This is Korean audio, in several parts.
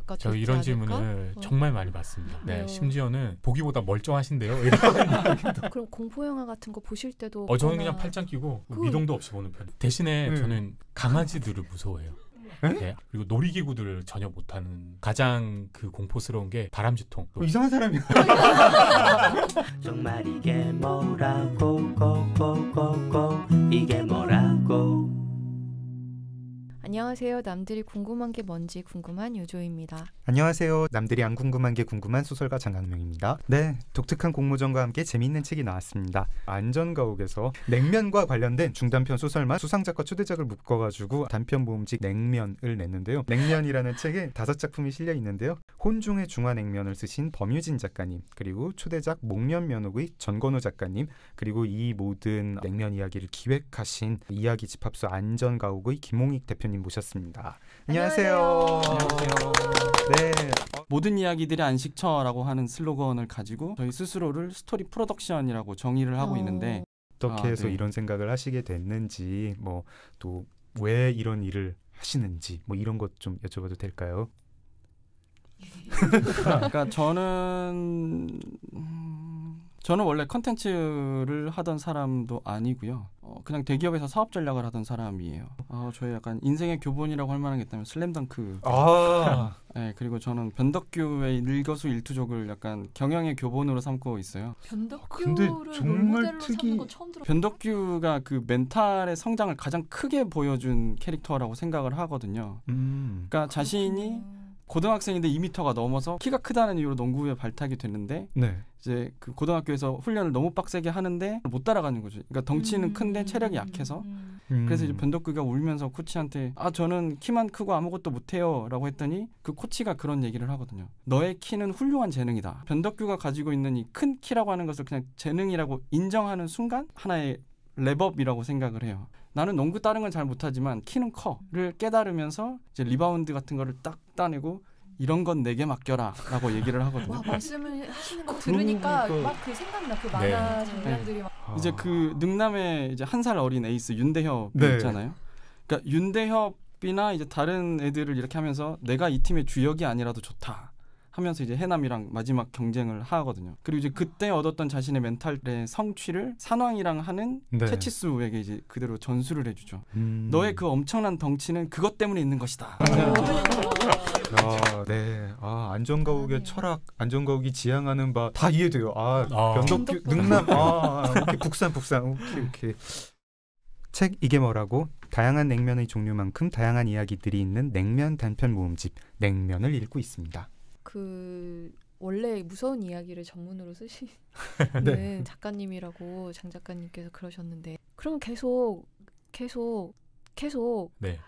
바꿔주지 저 이런 않을까? 질문을 정말 많이 받습니다. 네, 네. 심지어는 보기보다 멀쩡하신데요. 그럼 공포 영화 같은 거 보실 때도 저는 보거나- 그냥 팔짱 끼고 미동도 없이 보는 편. 대신에 저는 강아지들을 무서워해요. 네, 그리고 놀이기구들을 전혀 못하는 가장 그 공포스러운 게 다람쥐통. 이상한 사람이야. 정말 이게 뭐라고 고고고고 이게 뭐라고. 안녕하세요. 남들이 궁금한 게 뭔지 궁금한 요조입니다. 안녕하세요. 남들이 안 궁금한 게 궁금한 소설가 장강명입니다. 네, 독특한 공모전과 함께 재미있는 책이 나왔습니다. 안전가옥에서 냉면과 관련된 중단편 소설만 수상작과 초대작을 묶어가지고 단편 모음집 냉면을 냈는데요. 냉면이라는 책에 5작품이 실려 있는데요. 혼중의 중화냉면을 쓰신 범유진 작가님, 그리고 초대작 목련면옥의 전건우 작가님, 그리고 이 모든 냉면 이야기를 기획하신 이야기 집합소 안전가옥의 김홍익 대표님 모셨습니다. 안녕하세요. 안녕하세요. 네. 모든 이야기들이 안식처라고 하는 슬로건을 가지고 저희 스스로를 스토리 프로덕션이라고 정의를 하고 있는데 어떻게 해서 네. 이런 생각을 하시게 됐는지, 뭐 또 왜 이런 일을 하시는지, 뭐 이런 것 좀 여쭤봐도 될까요? 그러니까 저는 원래 컨텐츠를 하던 사람도 아니고요. 그냥 대기업에서 사업 전략을 하던 사람이에요. 저의 약간 인생의 교본이라고 할 만한 게 있다면 슬램덩크. 네, 그리고 저는 변덕규의 일거수일투족을 약간 경영의 교본으로 삼고 있어요. 근데 변덕규를 정말 롤모델로 삼는 건 처음 들어. 변덕규가 그 멘탈의 성장을 가장 크게 보여준 캐릭터라고 생각을 하거든요. 그러니까 자신이 고등학생인데 2m가 넘어서 키가 크다는 이유로 농구부에 발탁이 됐는데 네. 이제 그 고등학교에서 훈련을 너무 빡세게 하는데 못 따라가는 거죠. 그러니까 덩치는 큰데 체력이 약해서. 그래서 이제 변덕규가 울면서 코치한테 저는 키만 크고 아무것도 못해요 라고 했더니 그 코치가 그런 얘기를 하거든요. 너의 키는 훌륭한 재능이다. 변덕규가 가지고 있는 이 큰 키라고 하는 것을 그냥 재능이라고 인정하는 순간 하나의 랩업이라고 생각을 해요. 나는 농구 다른 건 잘 못하지만 키는 커를 깨달으면서 이제 리바운드 같은 거를 딱 따내고 이런 건 내게 맡겨라 라고 얘기를 하거든요. 와, 말씀을 하시는 거 들으니까 막 그 생각나. 그 만화 장면들이 막. 이제 그 능남의 이제 1살 어린 에이스 윤대협이 있잖아요. 그러니까 윤대협이나 이제 다른 애들을 이렇게 하면서 내가 이 팀의 주역이 아니라도 좋다 하면서 이제 해남이랑 마지막 경쟁을 하거든요. 그리고 이제 그때 얻었던 자신의 멘탈의 성취를 산왕이랑 하는 채치수에게 이제 그대로 전수를 해주죠. 너의 그 엄청난 덩치는 그것 때문에 있는 것이다. 네. 안전가옥의 철학, 안전가옥이 지향하는 바 다 이해돼요. 변덕규, 능남, 오케이, 북산. 오케이. 책 이게 뭐라고? 다양한 냉면의 종류만큼 다양한 이야기들이 있는 냉면 단편 모음집 냉면을 읽고 있습니다. 그 원래 무서운 이야기를 전문으로 쓰시는 작가님이라고 장 작가님께서 그러셨는데 그러면 계속 네.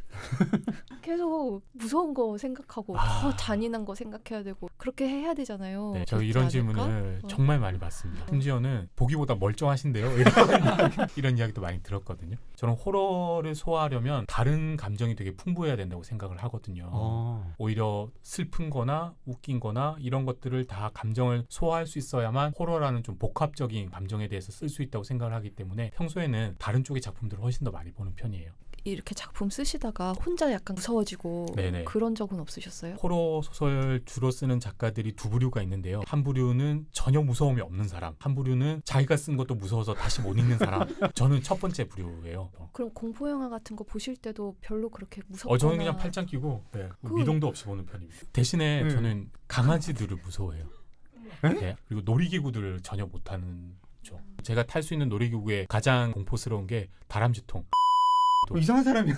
계속 무서운 거 생각하고 더 잔인한 거 생각해야 되고 그렇게 해야 되잖아요. 네, 저 이런 질문을 정말 많이 받습니다. 심지어는 보기보다 멀쩡하신데요. 이런 이야기도 많이 들었거든요. 저는 호러를 소화하려면 다른 감정이 되게 풍부해야 된다고 생각을 하거든요. 오히려 슬픈 거나 웃긴 거나 이런 것들을 다 감정을 소화할 수 있어야만 호러라는 좀 복합적인 감정에 대해서 쓸 수 있다고 생각을 하기 때문에 평소에는 다른 쪽의 작품들을 훨씬 더 많이 보는 편이에요. 이렇게 작품 쓰시다가 혼자 약간 무서워지고 그런 적은 없으셨어요? 호러 소설 주로 쓰는 작가들이 두 부류가 있는데요. 한 부류는 전혀 무서움이 없는 사람, 한 부류는 자기가 쓴 것도 무서워서 다시 못 읽는 사람. 저는 첫 번째 부류예요. 그럼 공포 영화 같은 거 보실 때도 별로 그렇게 무섭거나 저는 그냥 팔짱 끼고 미동도 없이 보는 편입니다. 대신에 저는 강아지들을 무서워해요. 네, 그리고 놀이기구들을 전혀 못하는 쪽. 제가 탈 수 있는 놀이기구에 가장 공포스러운 게 다람쥐통. 이상한 사람이야.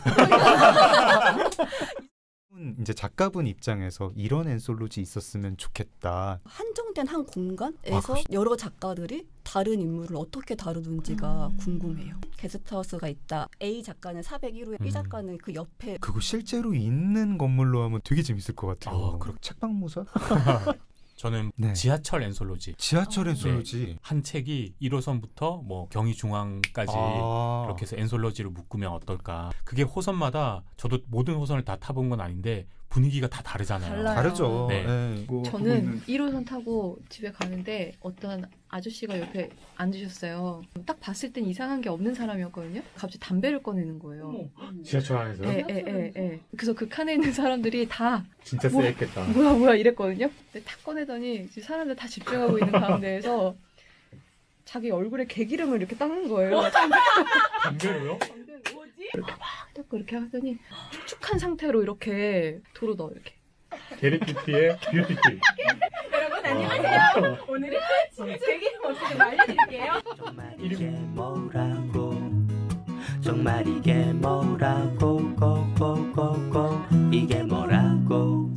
이제 작가분 입장에서 이런 엔솔로지 있었으면 좋겠다. 한정된 한 공간에서 여러 작가들이 다른 인물을 어떻게 다루는지가 궁금해요. 게스트하우스가 있다. A 작가는 401호에 B 작가는 그 옆에. 그거 실제로 있는 건물로 하면 되게 재밌을 것 같아요. 그럼 책방무사? 저는 지하철 엔솔로지. 지하철 엔솔로지. 한 책이 1호선부터 뭐 경의중앙까지 이렇게 해서 엔솔로지로 묶으면 어떨까. 그게 호선마다 저도 모든 호선을 다 타본 건 아닌데 분위기가 다 다르잖아요. 달라요. 다르죠. 네. 네. 뭐 저는 1호선 타고 집에 가는데 어떤 아저씨가 옆에 앉으셨어요. 딱 봤을 땐 이상한 게 없는 사람이었거든요. 갑자기 담배를 꺼내는 거예요. 지하철 안에서요? 네. 그래서 그 칸에 있는 사람들이 다 진짜 쎄했겠다. 뭐야 이랬거든요. 근데 탁 꺼내더니 사람들 다 집중하고 있는 가운데에서 자기 얼굴에 개기름을 이렇게 닦는 거예요. 담배로요? 이렇게 막 닦고 이렇게 하더니 축축한 상태로 이렇게 도로 넣어 이렇게. 게리피피의 뷰티피. 여러분 안녕하세요. 오늘은 개기름 없이 좀 알려드릴게요. 정말 이게 뭐라고 정말 이게 뭐라고 고고고고 이게 뭐라고